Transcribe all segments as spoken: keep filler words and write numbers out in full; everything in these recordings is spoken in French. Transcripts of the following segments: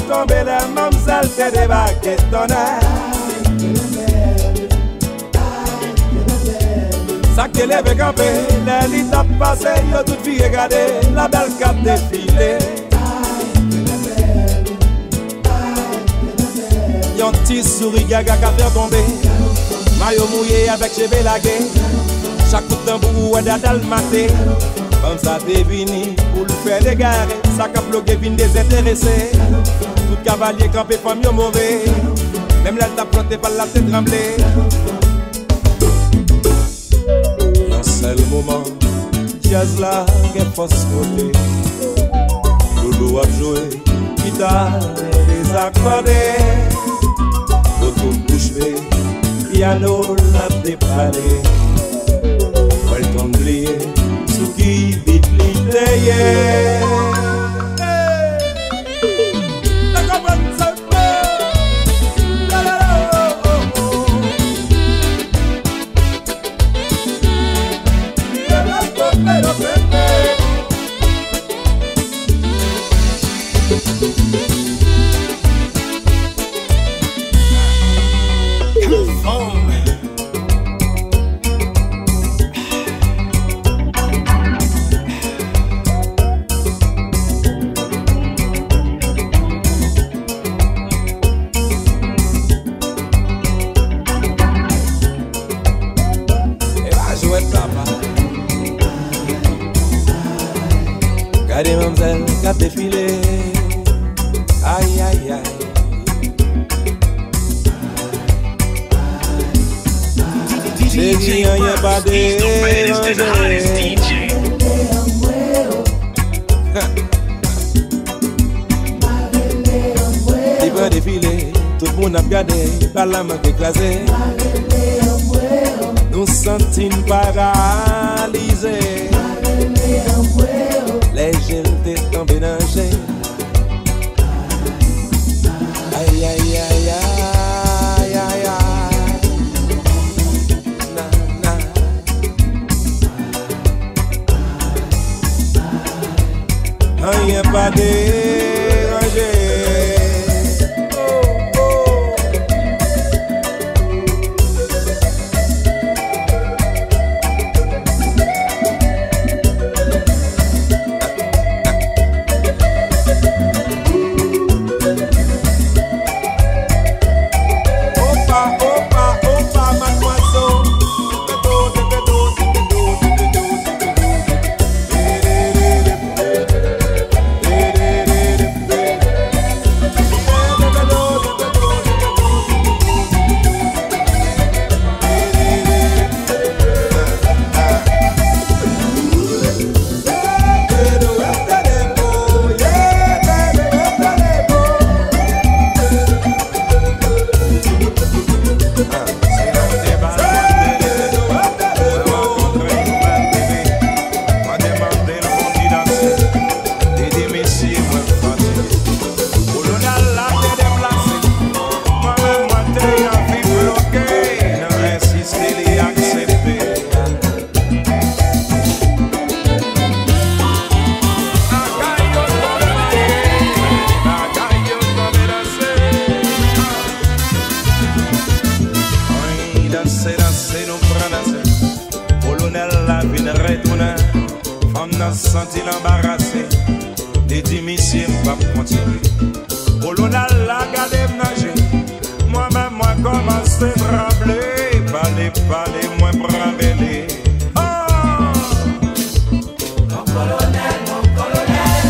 tombé, la mamzelle te débarqué ton air. Ça qui lève campé, l'élite a passé, y'a toute fille regardé, la belle cap défilé. Yon petit souris gaga qu'a fait tomber, maillot mouillé avec cheveux lagués, chaque coup de tambour est dalmaté. Comme ça t'es vini pour le faire dégarer, ça qu'a bloqué vin désintéressé. Tout cavalier campé femme yo mauvais, même là t'a planté par la tête tremblée. C'est le moment, jazz là, qu'est force côté. Lolo a joué, guitare, les accordés. Auto bouche bée, piano l'a déparé. Elle tombe liée, sous qui vite l'idée. Regardez mademoiselle qui a défilé. Aïe aïe aïe. D J y'a pas dérangé. Il va défiler, tout le monde a regardé, par la main écrasée. Nous sentons paralysés. Les gels t'es tombé dans le gel. Aïe aïe aïe aïe aïe aïe. Na na. Rien pas dérangé. Senti l'embarrassé, les dix missiles pas continuer. Colonel la gade nager, moi-même moi commence à trembler, parler, parler, moi brambler. Oh! Mon colonel, mon colonel,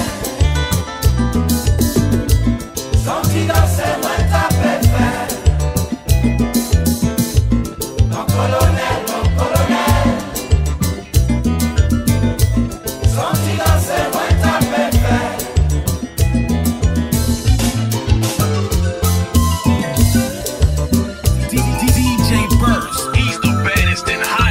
senti danser, moi taper faire. Mon colonel, mon colonel, senti danser, moi taper faire. D J Burst, he's the baddest in high.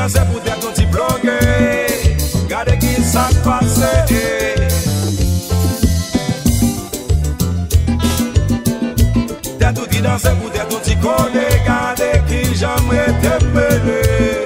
danse pou tèt nou ti bloke. Gade ki sa pase. Tèt ou ki danse pou tèt nou ti kone. Gade ki jamre te mele.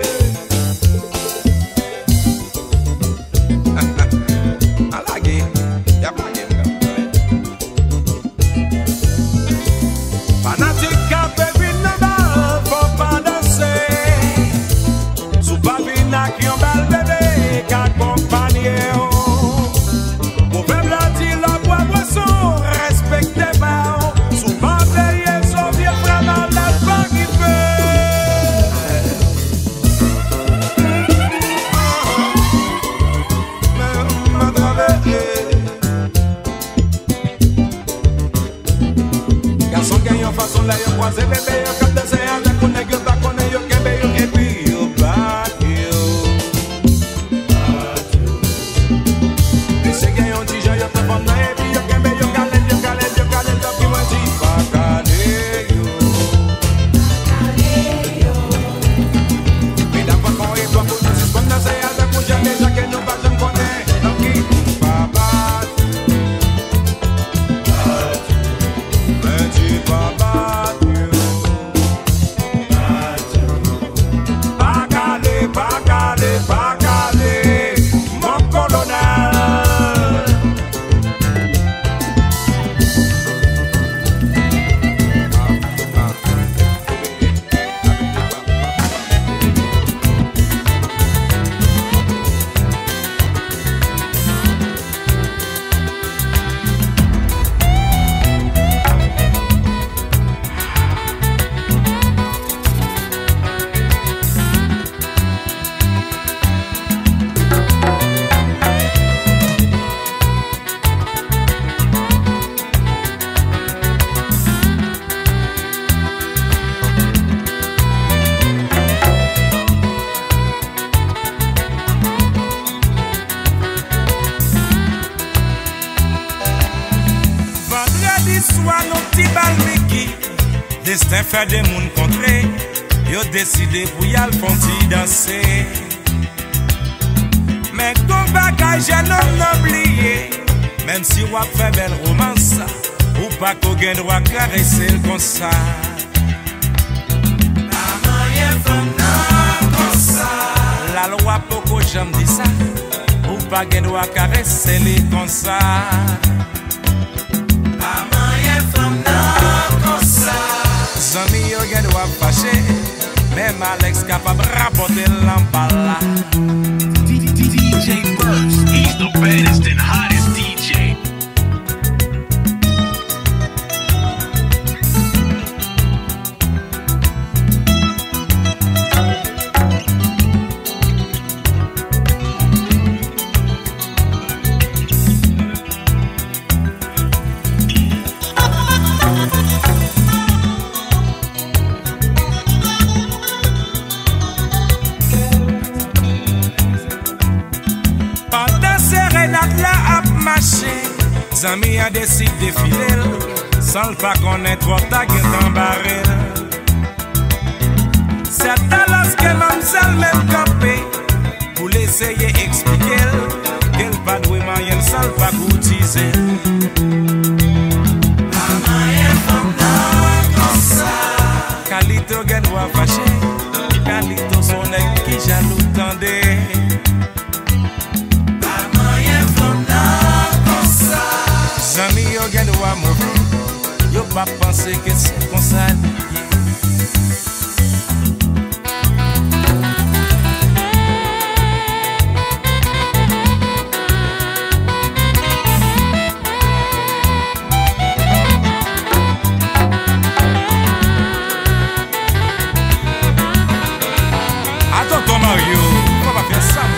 Destin fait des mouns contrés, yo décidé pour y aller fonti danser. Mais ton bagage j'ai non oublié, même si ou fait belle romance, ou pas qu'au gain droit caresser comme ça. Maman y'a femme comme ça. La loi poko j'aime dit ça, ou pas gain droit caresser les comme ça. Maman y'a femme comme ça. Zami yo gen wap fache, même Alex capable rapporter l'emballa. D J Burst, he's the baddest and hottest D J. Zami a décidé de filer, sans le pas connaître trop ta gueule en barrel. C'est à l'os que mamselle même campé, pour l'essayer expliquer, qu'elle pas doué moyen sans pas courtiser. Maman est femme comme ça. Calito gen doit fâcher, Calito son nèg qui jaloux tendait. Zami yo gen doit mauvais, yo pas penser que c'est comme ça. Attends ton Mario, on va faire ça.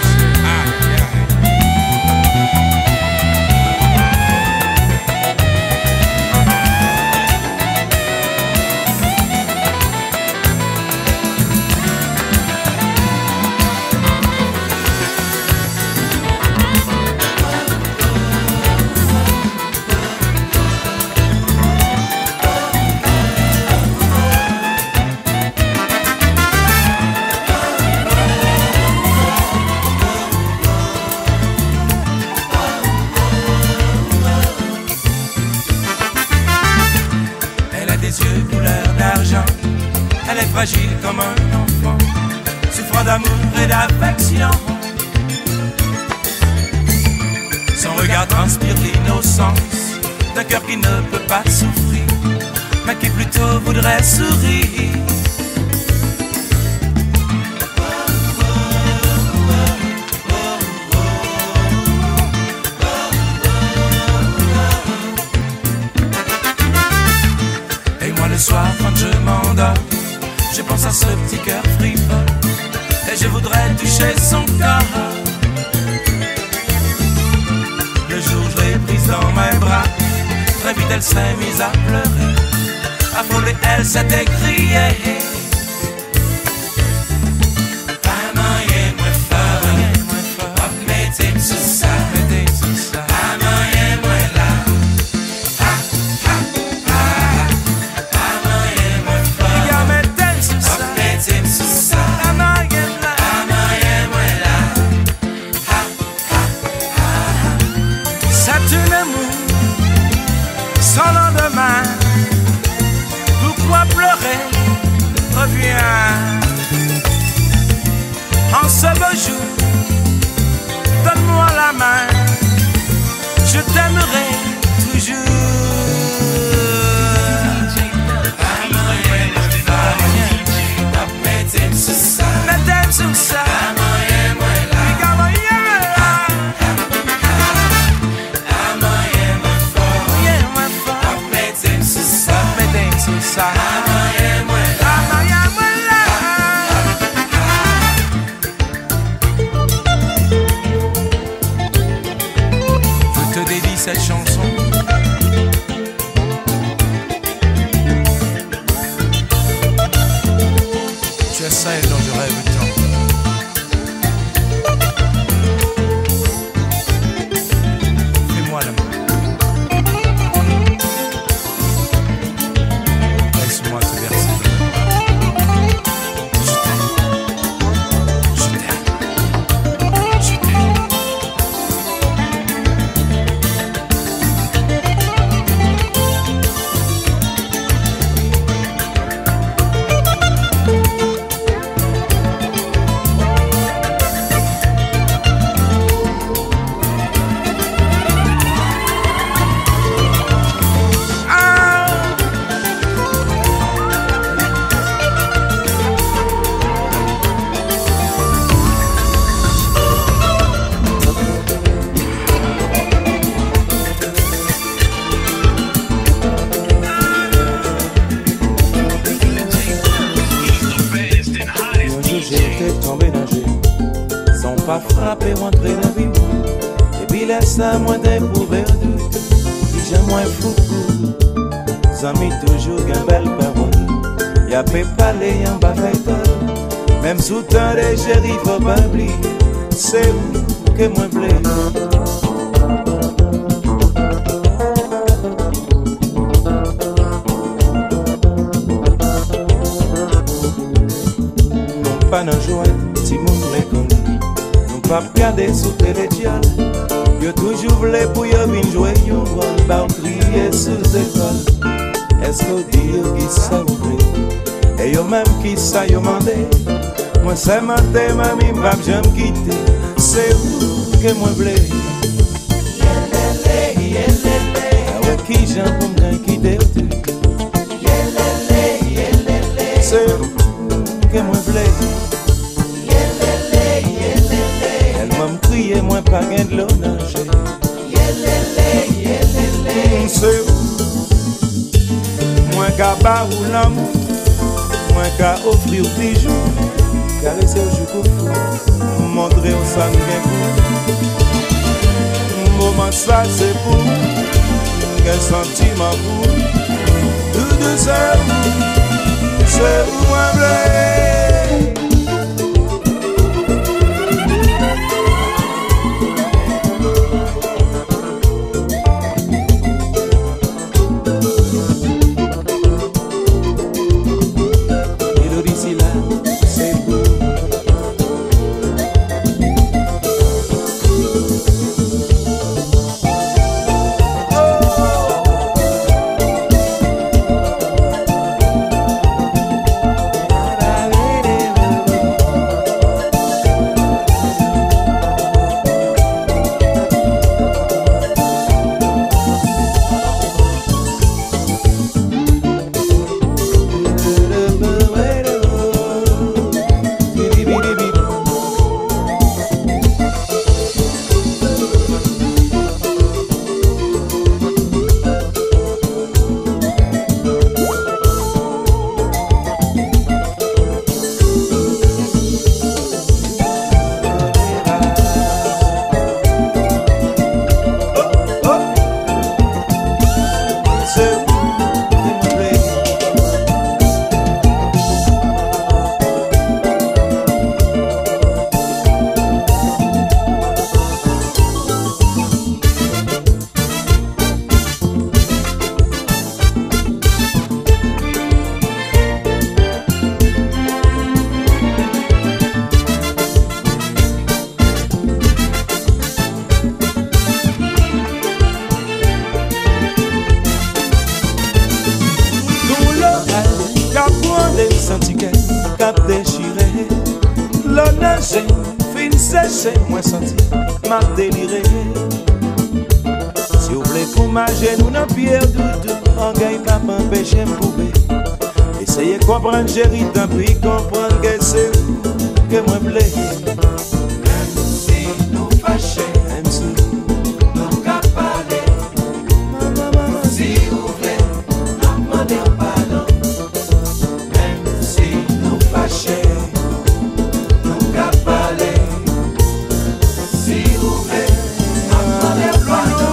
fragile comme un enfant, souffrant d'amour et d'affection. Son regard transpire l'innocence d'un cœur qui ne peut pas souffrir, mais qui plutôt voudrait sourire. Et moi le soir quand je m'endors, je pense à ce petit cœur frivole et je voudrais toucher son corps. Le jour je l'ai prise dans mes bras, très vite elle s'est mise à pleurer, affolée elle s'est écriée. Sans lendemain, pourquoi pleurer? Reviens. En ce beau jour, donne-moi la main, je t'aimerai toujours. Mettez sur ça. Je te dédie cette chanson. Tu es celle dont je rêve tant. Fais-moi l'amour. Laisse-moi te verser. Pas frapper, rentrer dans la vie, et puis laisse à moi d'éprouver tout. Si j'ai moins fou, amis toujours une belle parole. Y'a pas parler en bas fait même sous temps de chéri, faut pas oublier, c'est où que moi blé. Non pas dans joie, si mon blé comme pas regarder sous télédial. Yo toujours voulu pour yo vin jouer yon rôle, ba ou crier sous école. Est-ce qu'on dit yo qui ça vous plaît? Et yo même qui ça yo mandé? Moi c'est matin, mamie m'va j'aime quitter. C'est où que moi blé? Yelele, yelele. Ah ouais qui j'en pour m'en quitter tout? Yelele, yelele. C'est où que moi blé? Crier moins pas gain de l'eau nager. Yelele, yelele. C'est où? Moins qu'à bas ou l'amour, moins qu'à offrir bijoux, caresser au jour fou, montrer au sang bien pour. Moment ça c'est pour, quel sentiment pour. Tout de c'est où? C'est où moi blé? ticket cap déchiré. L'on nage, fin séché, moi senti, m'a déliré. Si vous voulez pour manger, nous n'en pierre doudou, on gagne pas empêcher m'pouver. Essayez de comprendre, chérie, tant pis comprendre que c'est vous que moi blé. Même si nous fâchons, Même si nous qu'à parler. Si vous voulez, nous demandons pardon. Même si nous fâchons, nous qu'à parler. Si vous voulez, nous demandons pardon.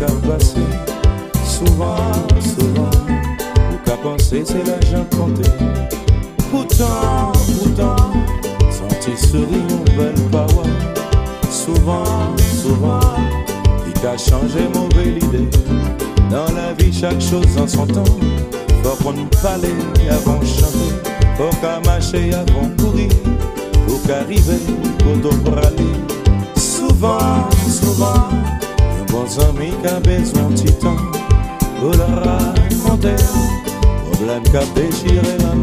qu'a passé. Souvent, souvent, ou qu'a pensé c'est l'argent compté. Pourtant, pourtant, senti sourire une belle parole. Souvent, souvent, qui qu'a changé mauvaise idée. Dans la vie, chaque chose en son temps. Faut qu'on nous parle avant de chanter. Faut qu'à marcher avant de courir. Faut qu'arriver, faut pour aller. Souvent, souvent, un bon ami qui a besoin de temps. Pour le raconter, problème qui a déchiré l'âme.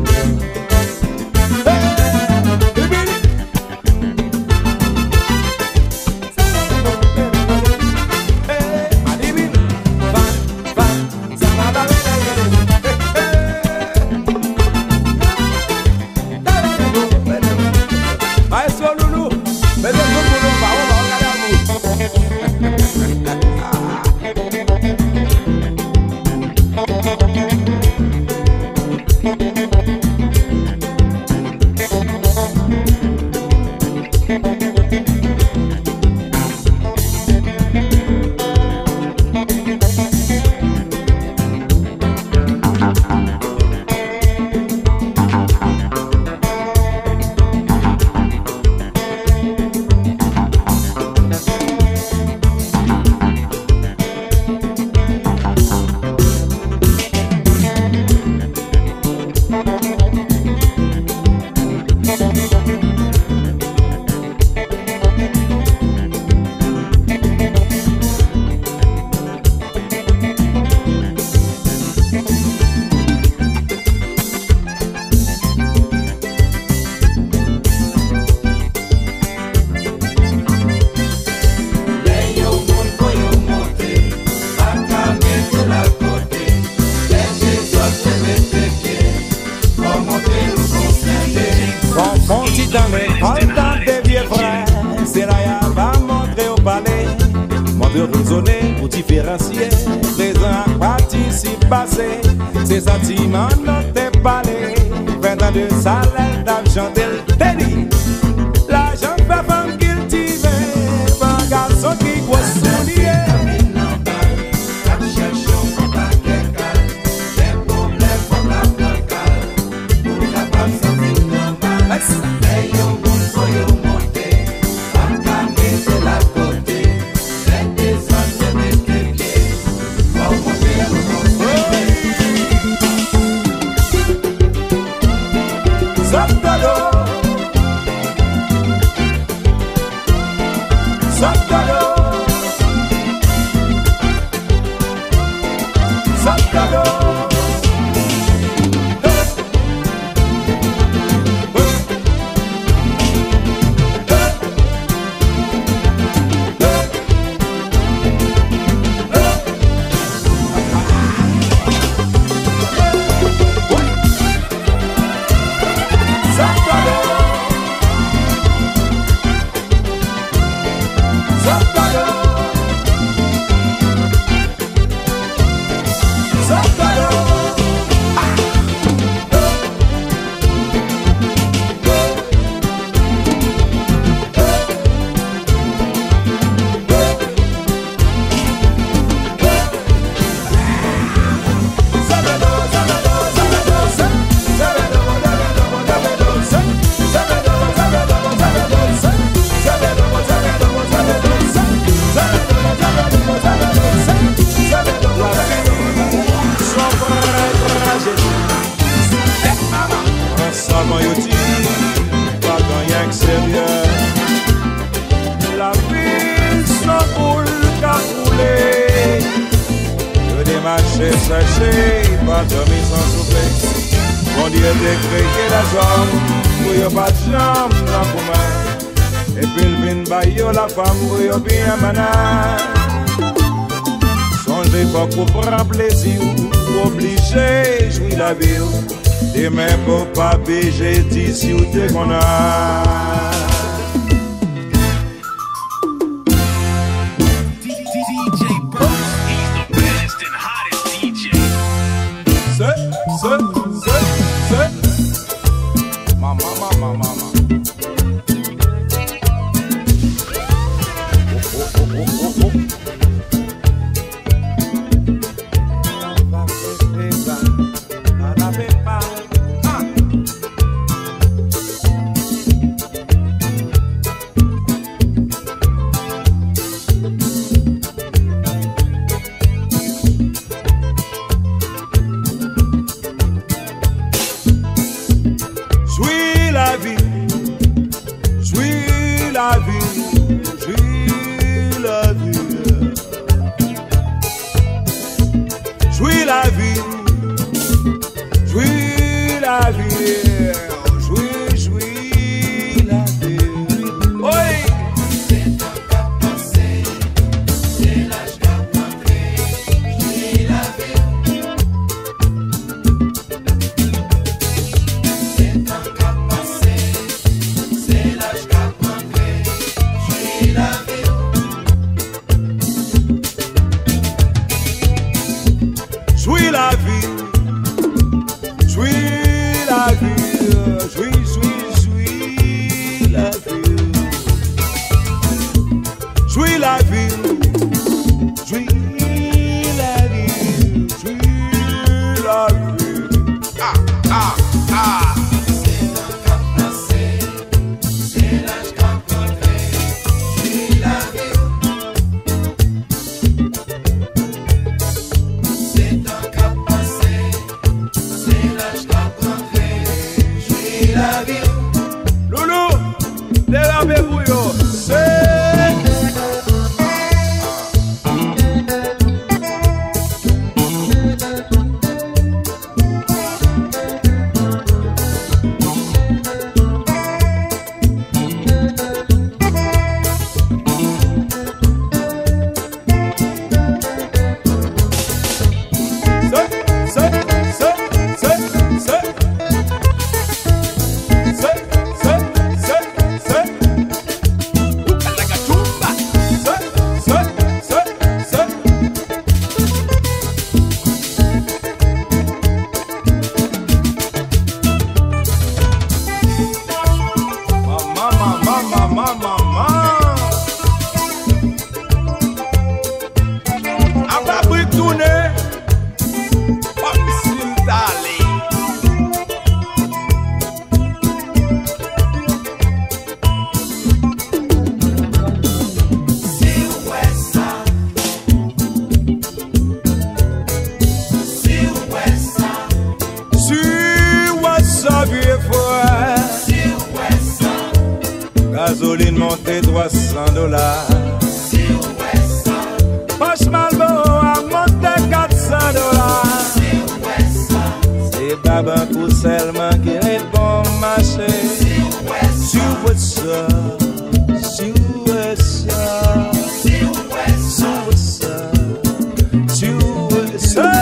Raisonner pour différencier présent, participe, passé. Ces sentiments n'ont pas parlé. vingt ans de salaire d'argent del délit. L'argent fait femme cultiver. Un garçon qui doit soulier. La ville sans boule qu'a roulé. Le démarché sachet, pas dormir sans souffler. Mon Dieu décrété la jambe, pour y'a pas de jambe dans le main. Et puis le vin baillot la femme, pour y'a bien manan. Songez pas qu'on prend plaisir, obligé jouer la vie. Demain pour pas beiger d'ici où t'es qu'on a. la vie, jouis la vie, jouis la vie, jouis la vie, jouis, jouis la vie. Oui. C'est un cap passé, c'est l'âge cap entré, jouis la vie. C'est un cap passé, c'est l'âge cap entré, jouis la vie. Jouis la vie, jouis la vie, jouis, jouis, jouis la vie. Jouis la vie, jouis la vie, jouis la vie. Ah, ah, ah. C'est un cap passé, c'est l'âge cap entré, jouis la vie. C'est un cap passé, c'est l'âge cap entré, jouis la vie. Loulou, délavez vous yo. C'est gasoline montée trois cents dollars. Poche Malboro a monté quatre cents dollars. C'est pas un coup seulement qui est bon marché. Sur what's up, sur what's up, sur what's up, sur what's up.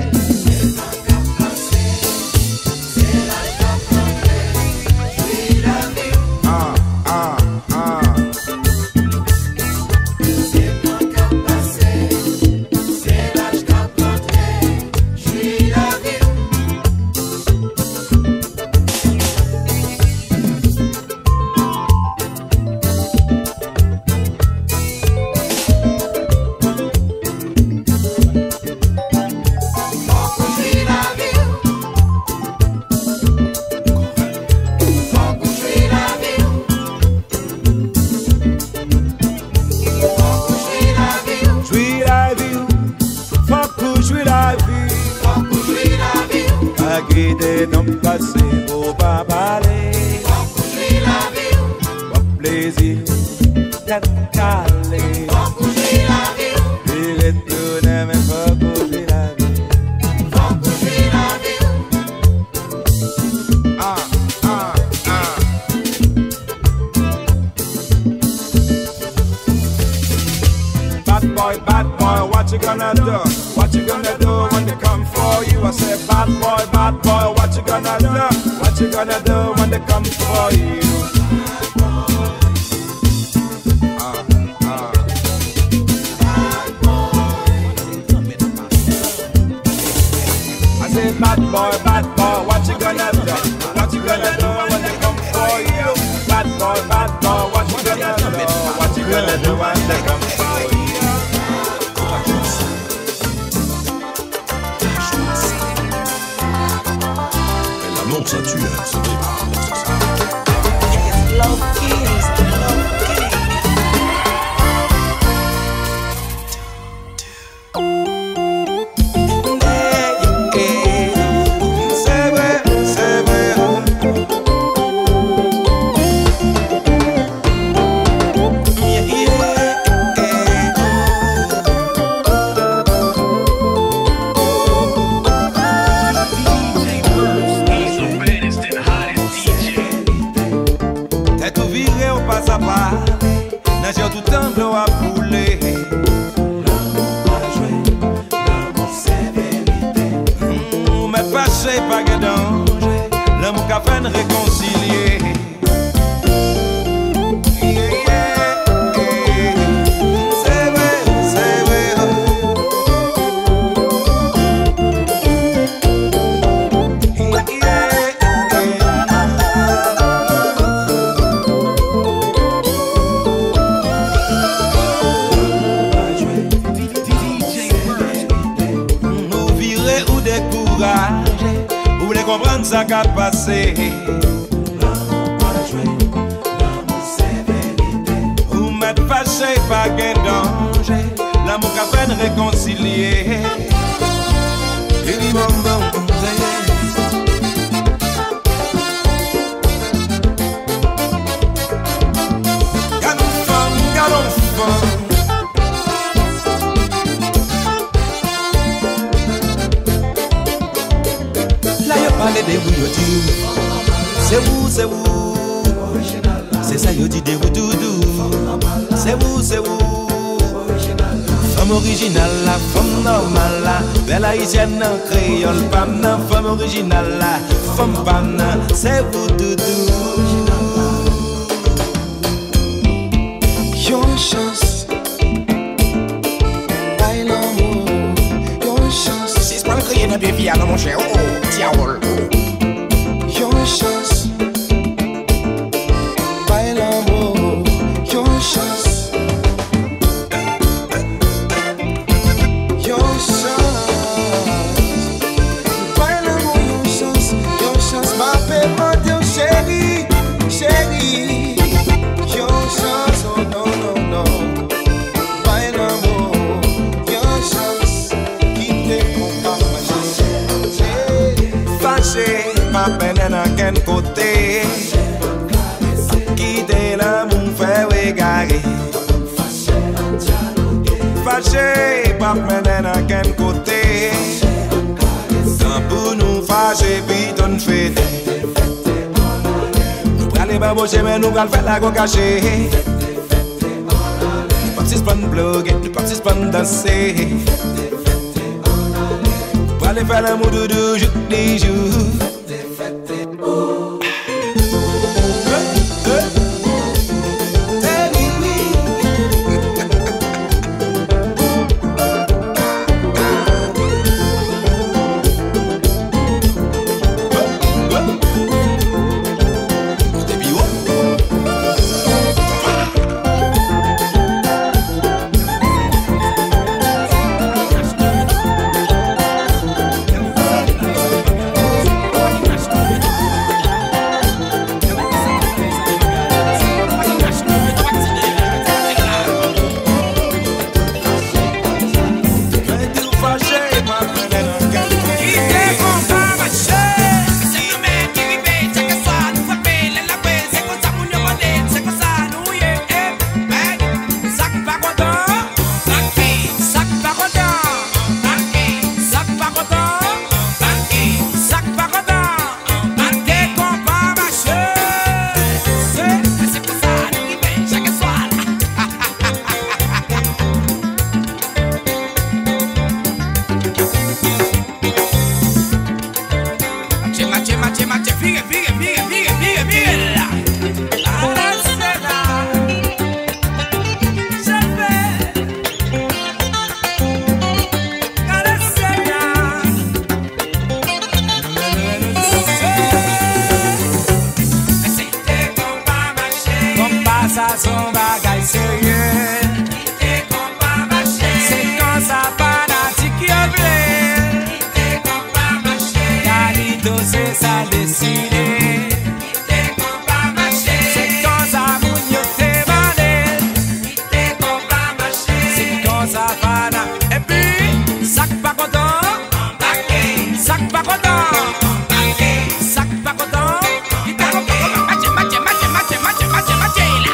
Guider non passer au pas parler. Pour plaisir d'être calé. Il est tourné mais faut coucher la vie. Ah, ah, ah. Bad boy, bad boy, what you gonna do? What you gonna do when they come for you? I say bad boy, bad boy, what you gonna do? What you gonna do when they come for you? Ah, ah. I say bad boy, bad boy, what you gonna do? What you gonna do when they come for you? Bad boy, bad boy, what you gonna do? What you gonna do when they come for you? L'amour ça tue, hein, c'est vrai. qu'a fait réconcilier. Vous voulez comprendre ça qu'a passé? Vous m'êtes fâché, pas qu'un danger. L'amour qu'a fait réconcilier. Galon femme, galon femme. Parlez de vous, yo dit, c'est vous, c'est vous, c'est ça, yo dit de vous, doudou, c'est vous, c'est vous, femme originale, la femme normale, la belle haïtienne, créole, femme, femme originale, la femme, femme, c'est vous, doudou. Your chance, by l'amour, your chance. C'est pas le crier d'un bébé à mon cher, oh, diable. Your chance, by l'amour, your chance, your chance, by l'amour, your chance, your chance, ma paiement, your chérie, chérie, your chance, oh non, non, non, by l'amour, your chance, qui te compare, ma chérie, Fâché, ma peine à quel côté. Quitter l'amour, faire égarer. Fâché, ma peine à quel côté. Tant pour nous fâcher, puis ton fête. Nous allons baboucher, mais nous allons faire la go cachée. Nous participons de bloguer, nous participons de danser. Nous allons faire l'amour doudou, jour des jours. Son bagay sérieux, c'est quand ça fanatique yo blé. Carito c'est ça décidé, c'est quand ça moun yo te bandé, c'est quand ça fana. Et puis, sac pas content, sac pas content, sac pas content. Il t'a compris, match, match, match, match, match, match, match, là.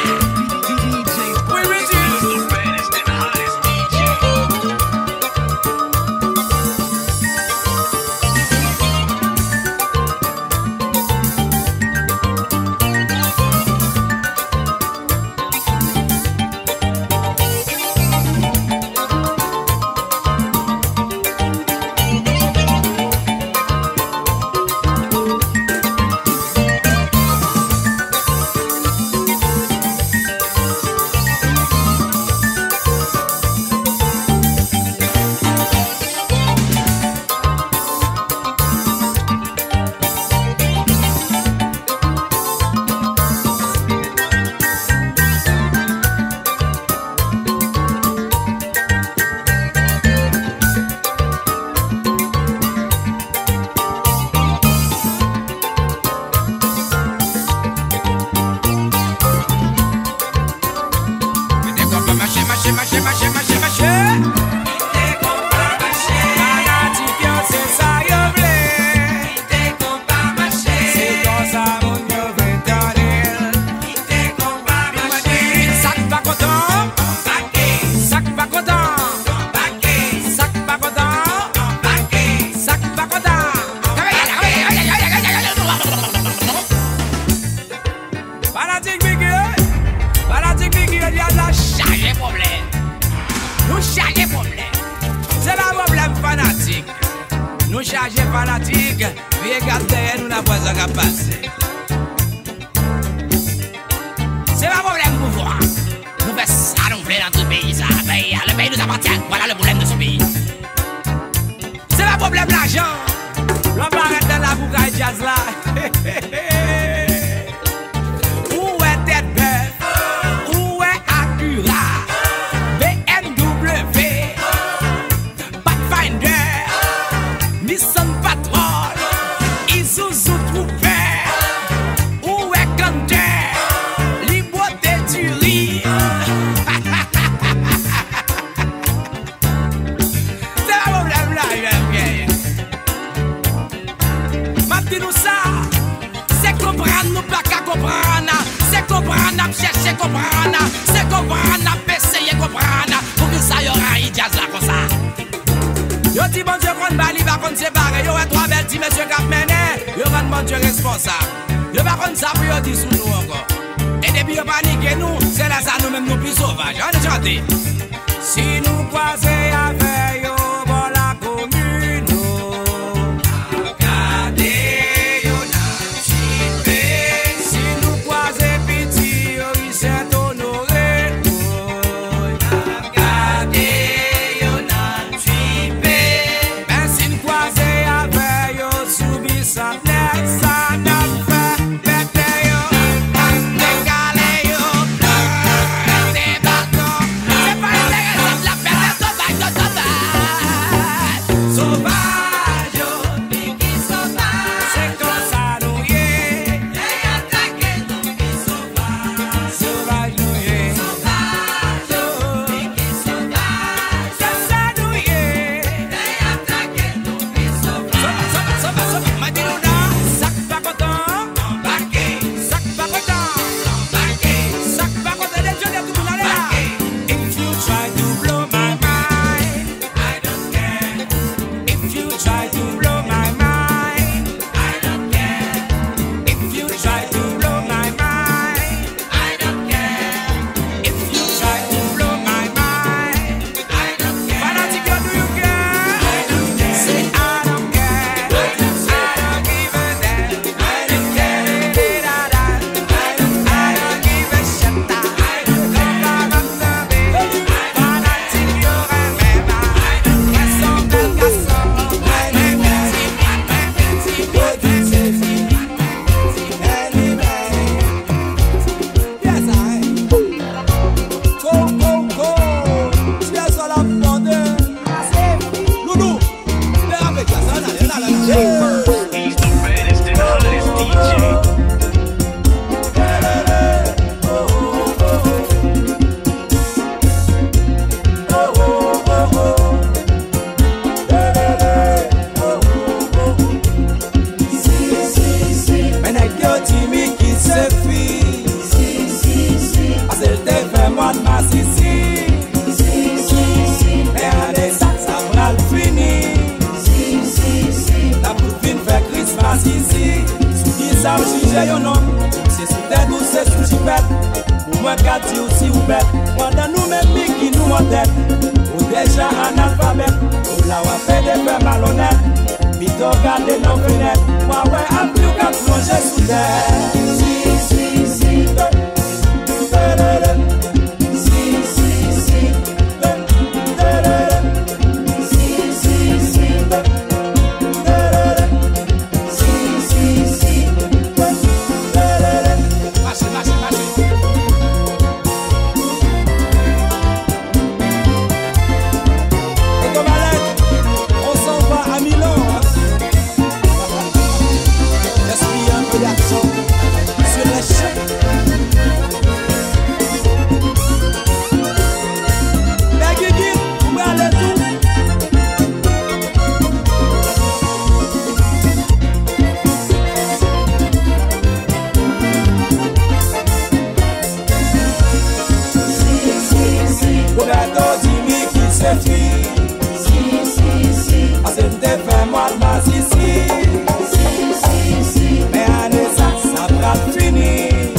fanatique, regardez nous la voix à passer. C'est pas problème pour voir. Nous faisons ça, nous voulons dans tout le pays. Ça. Le pays nous appartient. Voilà le problème de ce pays. C'est pas problème l'argent. L'on va arrêter dans la boucaille jazz là. Où est tête belle? Où est Acura? B M W, Pathfinder, Nissan Patrol, Isuzu Trooper. Où est Canter? C'est comprendre, chercher comprendre, c'est comprendre, essayer comprendre, pour que ça y aura un jazz là comme ça. Yo dit bon Dieu qu'on bali, va qu'on séparer, yo est trois belles petits messieurs qui mené, yo va bon Dieu responsable. Yo va qu'on ça pour yo dire sous nous encore. Et depuis yo panique nous, c'est là ça nous même nous plus sauvages. On est chanté. Si nous croisons avec yo, bon la commune, regardez yo na chipé. Si nous croisons petit, yo il s'est honoré. Regardez yo na chipé. Ben si nous croisons avec yo, soubi sa tête, ça n'a fait pété yo. Décalé yo, des bâtons. C'est pas intéressant de la perte sauvage, de sauvage. Sauvage yo, Biggie sauvage. C'est comme ça nous y est. Et attaquer nous qui sauvage. Sauvage nous y est. Sauvage yo, Biggie sauvage. C'est ça nous y est. Et attaquer nous qui sauvage. Sauvage, sauvage, sauvage. Ma dit nous là, sac pas content. Embarqué. Sac pas content. Embarqué. Sac pas content. Les jeunes tout le monde là. If you try to blow my mind, I don't care. If you try to blow my mind, I don't care. If you try to blow my mind, I don't care. If you try to blow my mind, I don't care. Fanatic, do you care? I don't care. Say I don't care. I don't give a damn. I don't care. Da da. I don't give a shit. I don't come up the baby. Fanatic, you remember. I don't care. Son bel garçon. I don't Yes, I. Go, go, go. Cheers à la fondée. Loulou. Viens avec la sana, là, là, là. He's the baddest and hottest D J. Mais nèg yo Timmy qui se fie. Parce qu'elle te fait moi de ma sissi. Mais en des sacs ça va le finir. La pour fin faire Christmas ici. Sous qui ça juge yo non. C'est sous tête ou c'est sous chipette. Pour moi quartier aussi ou bête. Pendant nous même qui nous en tête. Ou déjà analphabète. Ou là on fait des faits malhonnêtes. Vite regarder nos fenêtres. Moi ouais à plus qu'à plonger sous terre. Marchez, marchez, marchez. Et comme Alec, on s'en va à Milan. L'esprit un peu d'action sur les champs. Mais Guigui, vous me allez tout. Roberto Jimmy qui se fie. Parce que te fait moi de ma sissi. Mais en ça, ça va finir.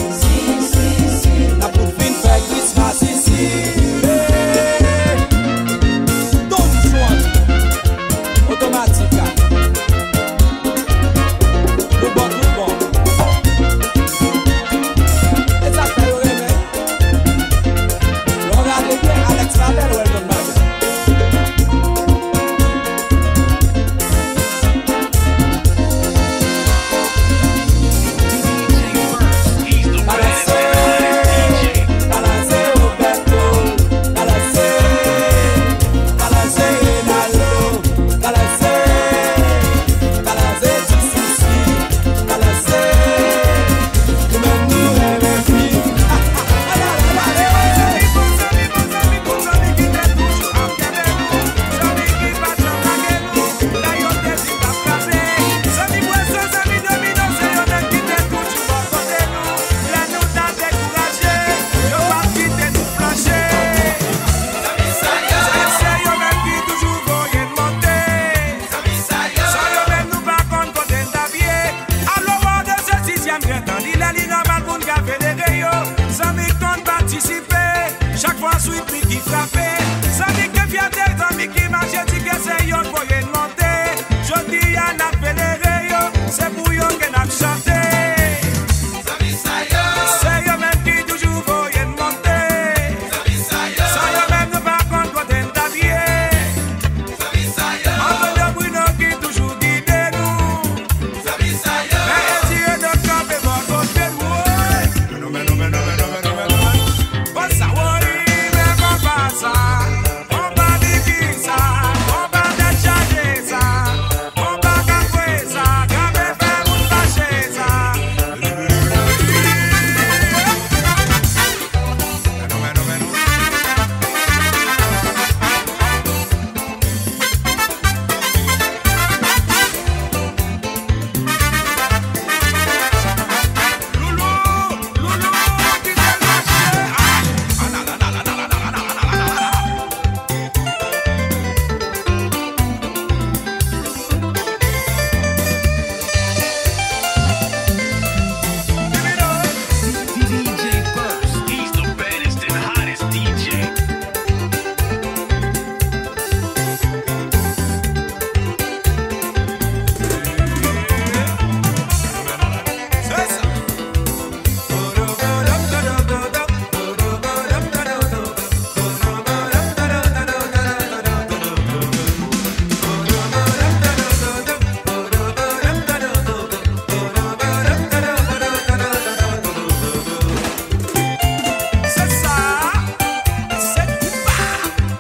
même temps, il est normal pour nous fédérer. Ça me compte participer. Chaque fois, suite, puis qui frappe. Ça me que fierté, ça me qui marche, dit que c'est yon pour y monter. Je dis, y'a n'a fédéré, c'est pour yon que n'a chanté. C'est yon même qui toujours pour y monter. Ça yon même nous pas contre quoi t'es t'habiller. Entre deux Bruno qui toujours guide nous. Mais Dieu de camp et votre côté moi. Non, mais non, mais non, mais non, mais non, mais non. Pas ça, oui, mais pas pas ça. On va dire qui ça. On va décharger ça. On va cafouer ça. Café fait vous fâcher ça. Non, mais non, mais non, mais non. Loulou, loulou, qui t'es lâché. Ah, ah, la, la, la, la, la, la, la, la, la, la, la. D J Burst, he's the baddest and hottest D J. C'est ça. C'est ça. C'est tout bas.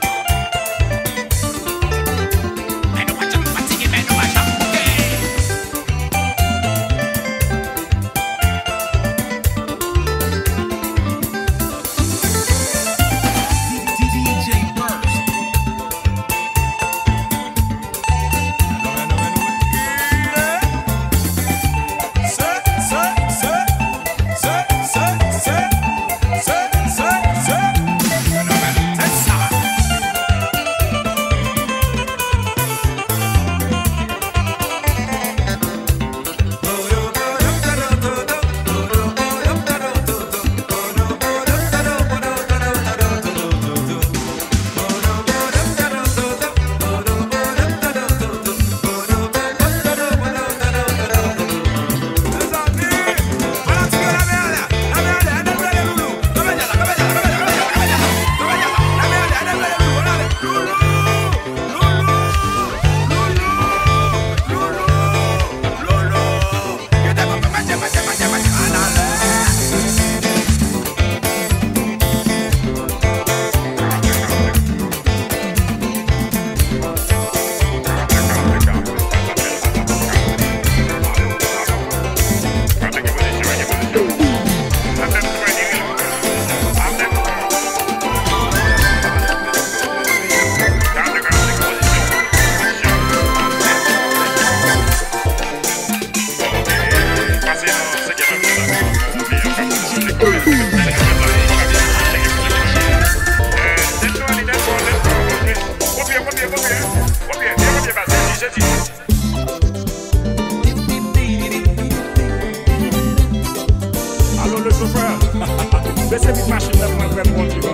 Mais nous pas jamais fatigué, mais nous pas jamais bouqué. D J Burst. Allô le chauffeur, baissez vite machine là pour me faire mon tu vois.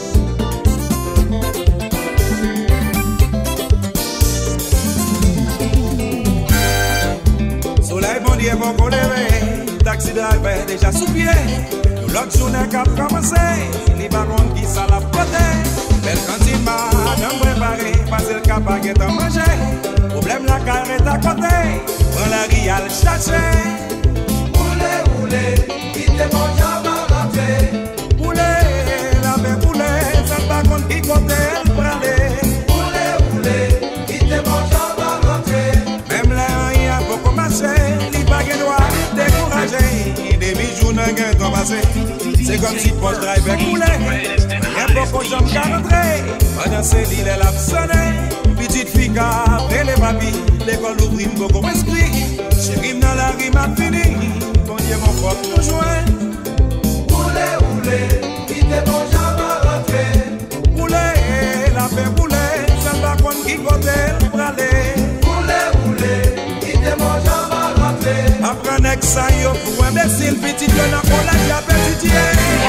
Soleil bon Dieu bon qu'on levé, taxi driver déjà sous pied. L'autre journée qui a commencé, les barons qui ça la poté. Belle cantine madame préparée, parce le cap à guette à manger. Problème la carrette à côté, prends la rial chercher. Oulé, oulé, qui te mange à barater. Poulet, la paix poulet, ça pas contre qui côté elle pralait. Oulé, oulé, qui te mange à barater. Même là, il y a beaucoup marché, les baguettes noires découragées. Des bijoux n'a qu'un temps passé. C'est comme si poche driver coulait. Il y a beaucoup de gens qui ont rentré. Pendant ces l'île, elle a sonné. Petite fille qui a fait les papilles. L'école ouvre beaucoup esprit. Chérie, dans la rime a fini. Bon Dieu, mon pote, nous joint. Oulé, oulé, qui te mange à barater. Poulet, la paix poulet, ça va contre qui côté elle pralait. Oulé, oulé, qui te mange à barater. Après, avec ça yo pour imbécile petit yo n'a pas la vie à petit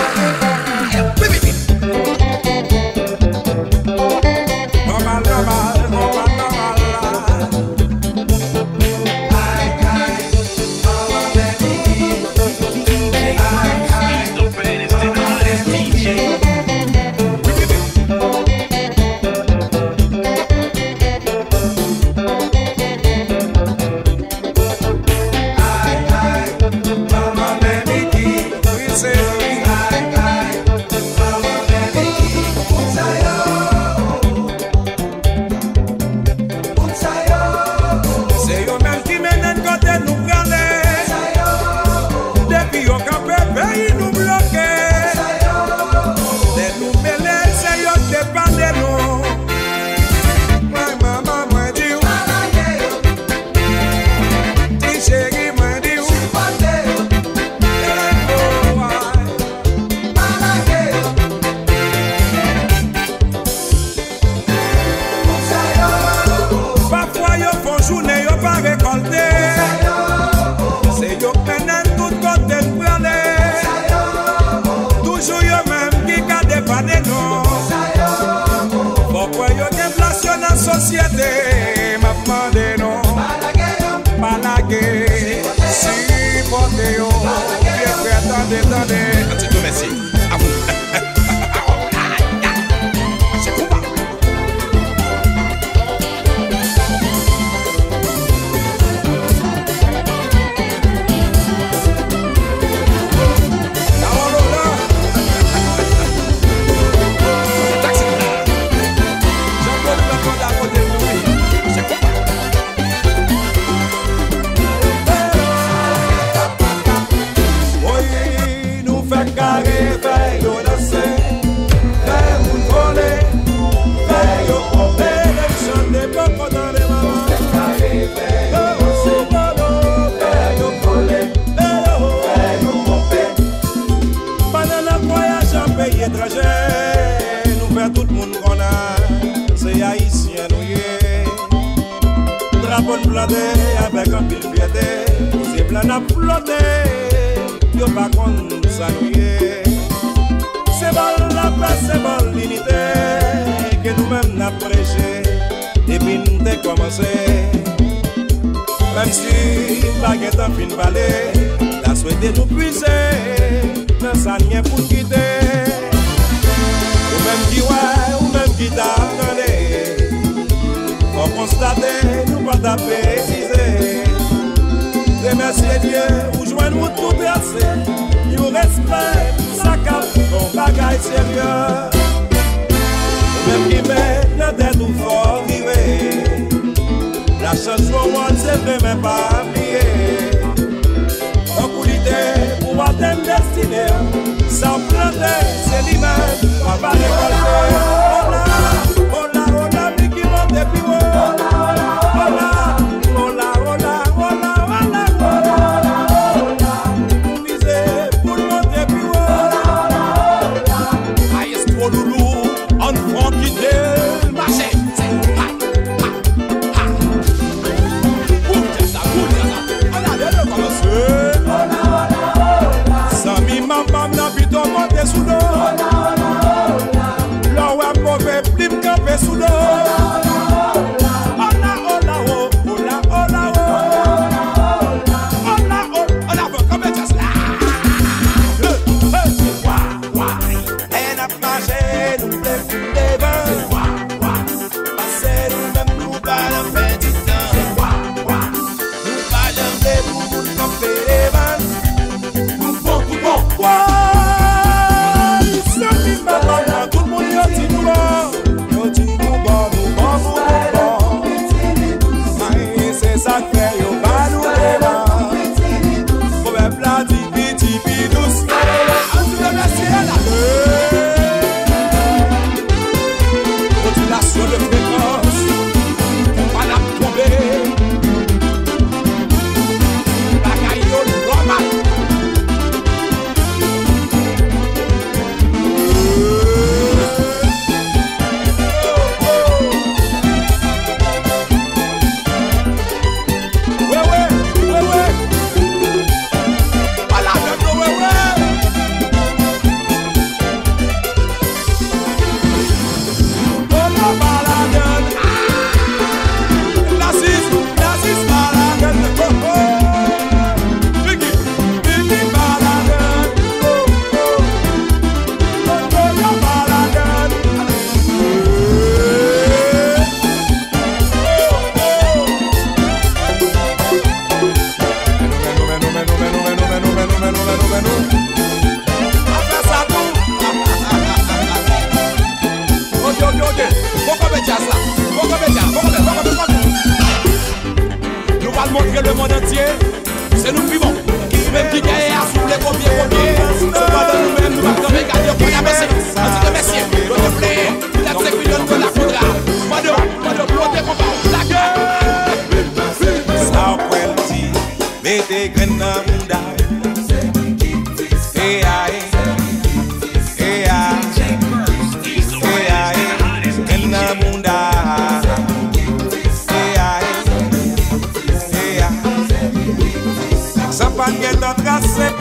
normal normal normal normal. Société m'a demandé non. Malagué, si porté yo. Bien fait, attendez, attendez. Un petit peu merci. À vous. C'est pour moi. Nous fait tout le monde qu'on a, c'est haïtien nous y drapeau planté avec un pile fierté, c'est plein à flotter, yo pas contre ça nous y c'est bon la paix, c'est bon l'unité que nous-mêmes n'a prêché et puis nous t'ai commencé même si baguette en fin balai la souhaité nous puiser dans sa rien pour quitter. Ou même qui ouais, ou même qui t'a donné. Faut constater, nous pas taper, préciser. Remercier Dieu, ou joindre ou tout percer. You respect, ça cap, ton bagage sérieux. Ou même qui met la tête ou fort river. La chanson, c'est vraiment pas oublier. En qualité, pour atteindre destinée. Sans planter, c'est l'image, on va récolter. Hola, hola, hola, mais qui monte et puis hola, hola, hola, hola, hola, hola, hola, pour viser, pour monter et puis hola, aïe, est-ce qu'on loulou, on prend qui t'est marché, c'est ha, ha, ha. Bouge ça, bouge ça, on a déjà commencé. Sami maman n'a vu ton monter sous l'eau. Là où un mauvais plim campé sous l'eau. Hola, hola, oh, hola, hola, oh. Hola, oh, hola, comme ça là. Elle n'a pas gêné, nous plaît, les vins. Passer nous-mêmes, nous parlons petit temps. Nous parlons des bouts, nous camper les vins. Tout le monde y a dit nous bon, y a dit nous bon.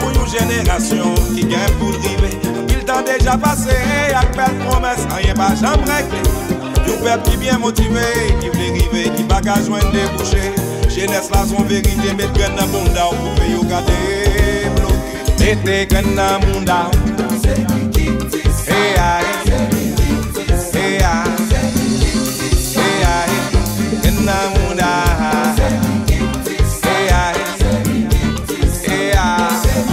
pour une génération qui gagne pour le river. Il t'a déjà passé avec belle promesse, rien pas jamais réglé. Nous peuple qui bien motivé, qui veut river, qui pas qu'à joindre des bouchées. Jeunesse là son vérité, mettre graine dans le monde pour faire yo garder bloqué. Mettez graine dans le monde. Hey aïe, hey aïe, hey aïe, graine dans le monde. Hey aïe, hey aïe.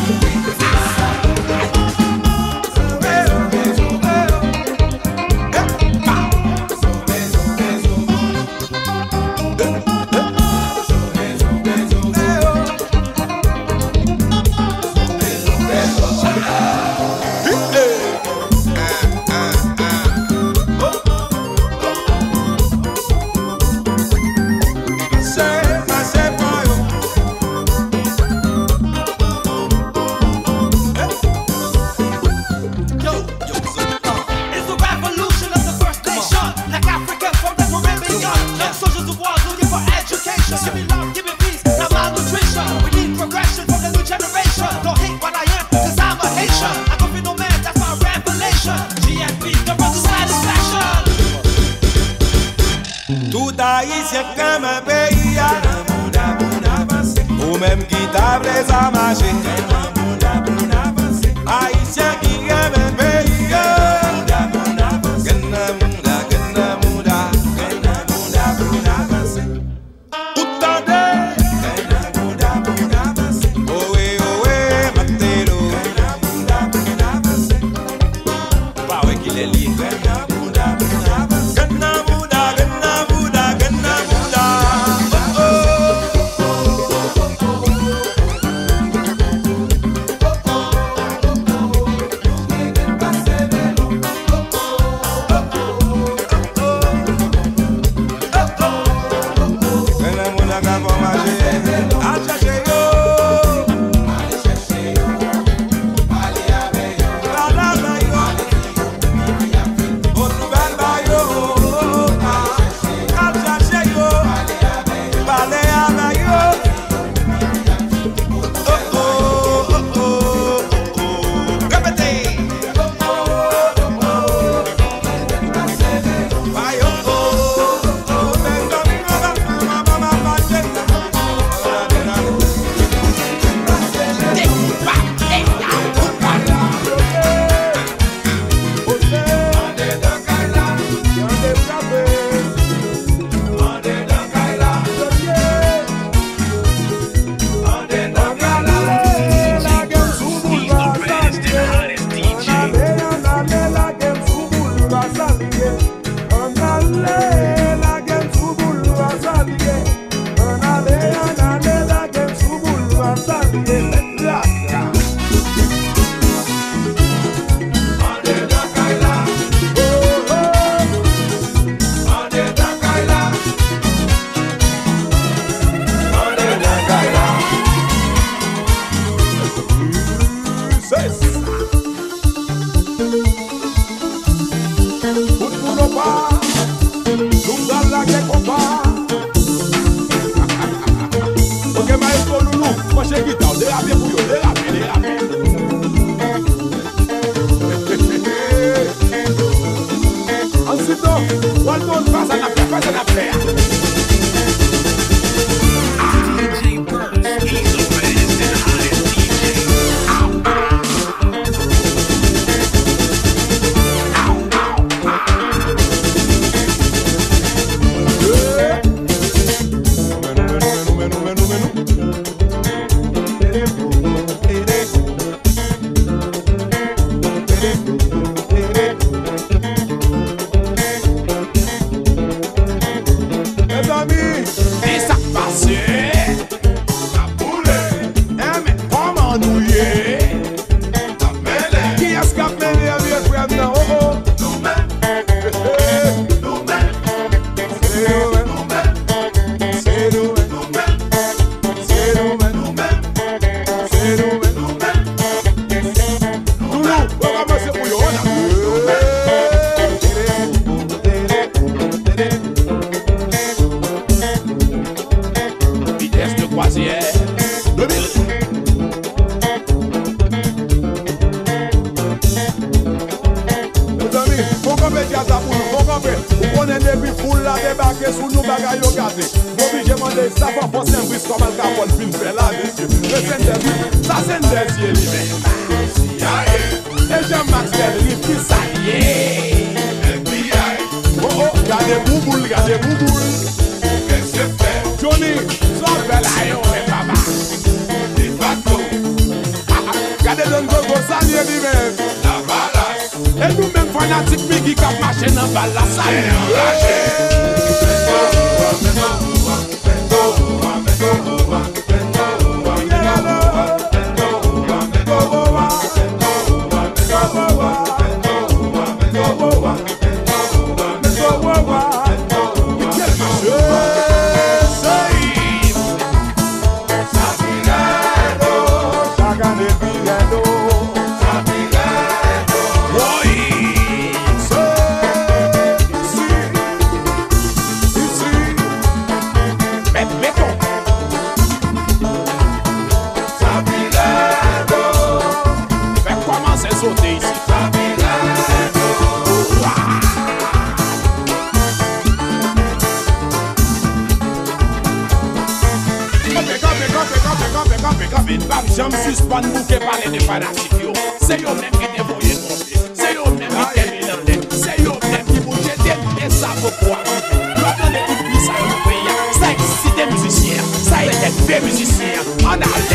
Haïtien comme un pays, ou même qui table les amarchés. Haïtien qui aime un pays. D J Burst, he's the baddest and hottest D J. ça pour nous. Faut camper. Ou connaît depuis foule là débarquer sous nous bagaille au gâté. Faut obligé demander ça va penser un bris comme le capot fin faire là monsieur. Le Saint-Denis, ça c'est un désir lui-même. Et Jean-Max Delrive qui ça y est. Oh oh, gardez bouboule, gardez bouboule. Qu'est-ce que fait? Johnny, sois belle à yon, mais papa. Des bateaux, Gardez Don Gogo, ça y est lui-même. la balasse, Et nous-mêmes fanatiques, mais qui cap marcher dans balle la salle. J'aime suspendre bouquet parler de fanatique. C'est eux même qui dévoyent monter. C'est eux même qui terminent. C'est eux même qui bougent et ça pourquoi. L'autre ne dit plus ça au pays. Ça excite des musiciens. Ça aide des musiciens. En arrière.